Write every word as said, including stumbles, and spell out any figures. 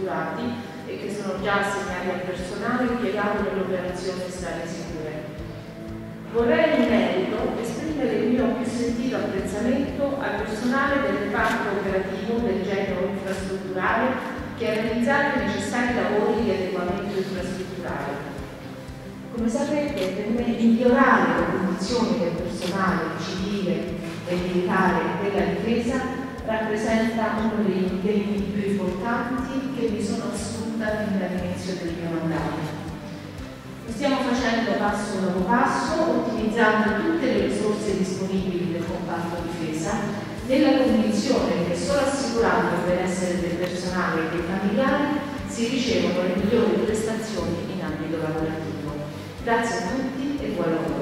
strutturati e che sono già assegnati al personale impiegato nell'operazione Strade Sicure. Vorrei in merito esprimere il mio più sentito apprezzamento al personale del reparto operativo del genero infrastrutturale che ha realizzato i necessari lavori di adeguamento infrastrutturale. Come sapete, per me migliorare le condizioni del personale civile e militare della difesa rappresenta uno degli impegni più importanti che mi sono assunta fin dall'inizio del mio mandato. Lo stiamo facendo passo dopo passo, ottimizzando tutte le risorse disponibili del comparto difesa, nella convinzione che solo assicurando il benessere del personale e dei familiari si ricevono le migliori prestazioni in ambito lavorativo. Grazie a tutti e buon lavoro.